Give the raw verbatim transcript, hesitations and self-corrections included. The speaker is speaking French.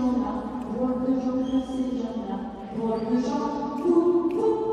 gens-là, drôle de gens que ces gens-là, drôle de gens, fou, fou.